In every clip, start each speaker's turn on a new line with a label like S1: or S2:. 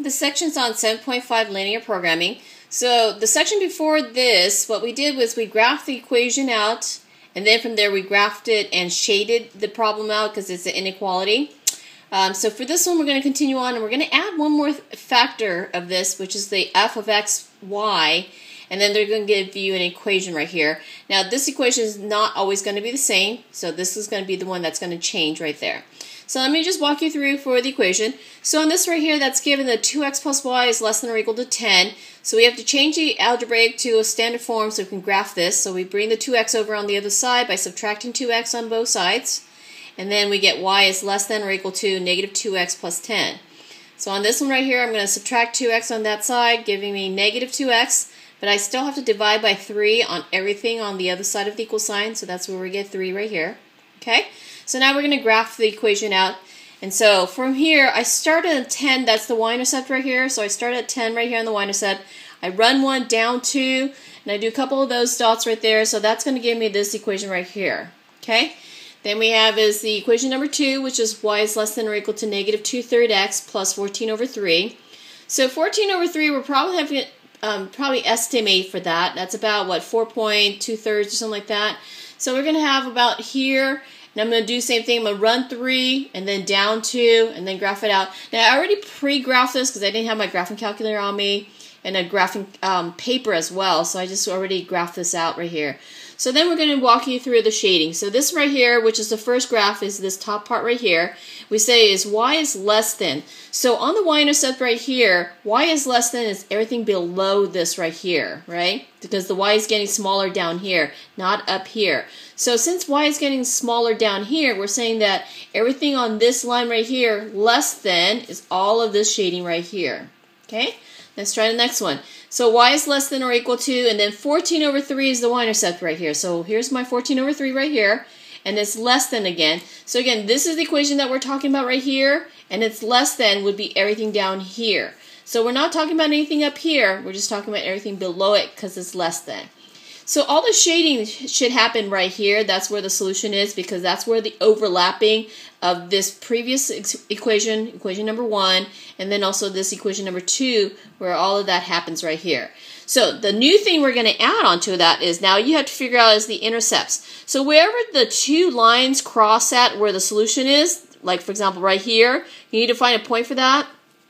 S1: The section's on 7.5 linear programming. So the section before this, what we did was we graphed the equation out, and then from there we graphed it and shaded the problem out because it's an inequality. So for this one we're going to continue on, and we're going to add one more factor of this, which is the f of x, y, and then they're going to give you an equation right here. Now this equation is not always going to be the same, so this is going to be the one that's going to change right there. So let me just walk you through for the equation. So on this right here, that's given that 2x plus y is less than or equal to 10. So we have to change the algebraic to a standard form so we can graph this. So we bring the 2x over on the other side by subtracting 2x on both sides. And then we get y is less than or equal to negative 2x plus 10. So on this one right here, I'm going to subtract 2x on that side, giving me negative 2x. But I still have to divide by 3 on everything on the other side of the equal sign. So that's where we get 3 right here. Okay? So now we're going to graph the equation out. And so from here, I start at 10. That's the y-intercept right here. So I start at 10 right here on the y-intercept. I run 1 down 2, and I do a couple of those dots right there. So that's going to give me this equation right here. Okay? Then we have is the equation number 2, which is y is less than or equal to negative 2/3 x plus 14 over 3. So 14 over 3, we're probably having probably estimate for that. That's about, what, 4.2 or something like that. So we're going to have about here. And I'm going to do the same thing. I'm going to run 3 and then down 2 and then graph it out. Now I already pre-graphed this because I didn't have my graphing calculator on me and a graphing paper as well. So I just already graphed this out right here. So then we're going to walk you through the shading. So this right here, which is the first graph, is this top part right here. We say is y is less than. So on the y-intercept right here, y is less than is everything below this right here, right? Because the y is getting smaller down here, not up here. So since y is getting smaller down here, we're saying that everything on this line right here, less than, is all of this shading right here. Okay? Let's try the next one. So y is less than or equal to, and then 14 over 3 is the y-intercept right here. So here's my 14 over 3 right here, and it's less than again. So again, this is the equation that we're talking about right here, and it's less than would be everything down here. So we're not talking about anything up here, we're just talking about everything below it because it's less than. So all the shading should happen right here. That's where the solution is, because that's where the overlapping of this previous equation, equation number 1, and then also this equation number 2, where all of that happens right here. So the new thing we're going to add onto that is now you have to figure out is the intercepts. So wherever the two lines cross at where the solution is, like for example right here, you need to find a point for that.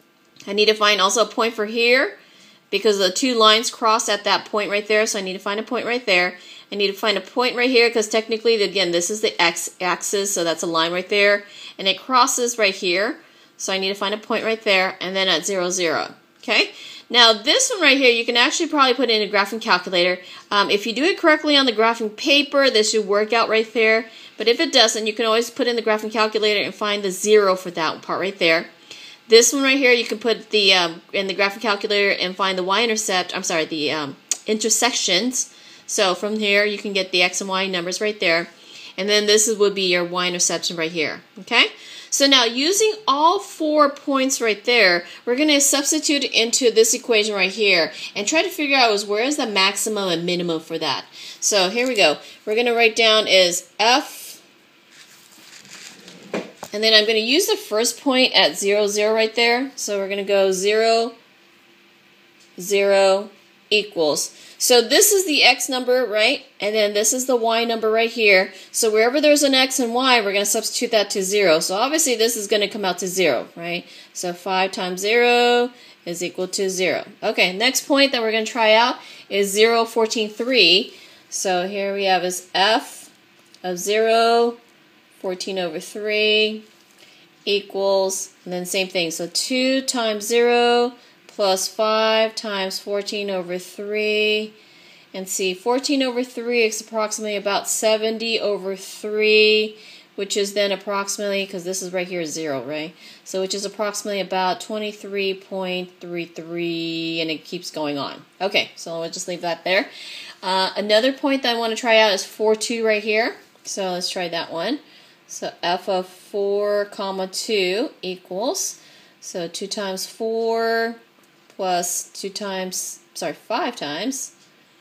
S1: I need to find also a point for here, because the two lines cross at that point right there, so I need to find a point right there. I need to find a point right here, because technically, again, this is the x-axis, so that's a line right there. And it crosses right here, so I need to find a point right there, and then at 0, 0. Okay? Now, this one right here, you can actually probably put in a graphing calculator. If you do it correctly on the graphing paper, this should work out right there. But if it doesn't, you can always put in the graphing calculator and find the 0 for that part right there. This one right here, you can put the in the graphing calculator and find the y-intercept, I'm sorry, the intersections. So from here, you can get the x and y numbers right there. And then this would be your y-interception right here. Okay? So now, using all 4 points right there, we're going to substitute into this equation right here and try to figure out is where is the maximum and minimum for that. So here we go. We're going to write down is f. And then I'm going to use the first point at 0, 0 right there. So we're going to go 0, 0 equals. So this is the x number, right? And then this is the y number right here. So wherever there's an x and y, we're going to substitute that to 0. So obviously this is going to come out to 0, right? So 5 times 0 is equal to 0. Okay, next point that we're going to try out is 0, 14, 3. So here we have is f of 0, 14 over 3 equals, and then same thing, so 2 times 0 plus 5 times 14 over 3, and see, 14 over 3 is approximately about 70 over 3, which is then approximately, because this is right here 0, right? So which is approximately about 23.33, and it keeps going on. Okay, so we'll just leave that there. Another point that I want to try out is 4, 2 right here. So let's try that one. So f of 4, comma 2 equals, so 2 times 4 plus 5 times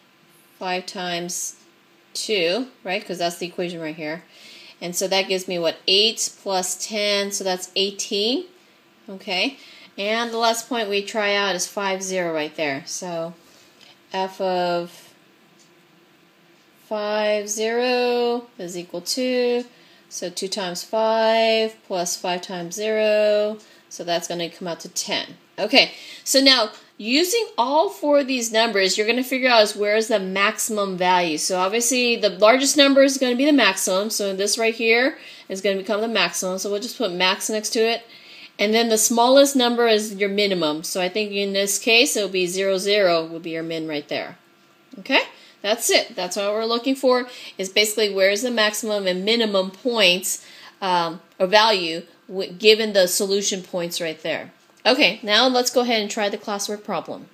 S1: 2, right? Because that's the equation right here. And so that gives me what, 8 plus 10, so that's 18. Okay. And the last point we try out is 5, 0 right there. So f of 5, 0 is equal to, so 2 times 5 plus 5 times 0, so that's going to come out to 10. Okay, so now using all 4 of these numbers, you're going to figure out where is the maximum value. So obviously the largest number is going to be the maximum, so this right here is going to become the maximum, so we'll just put max next to it. And then the smallest number is your minimum. So I think in this case, it will be 0, 0 would be your min right there. Okay? That's it. That's what we're looking for, is basically where is the maximum and minimum points or value given the solution points right there. Okay, now let's go ahead and try the classwork problem.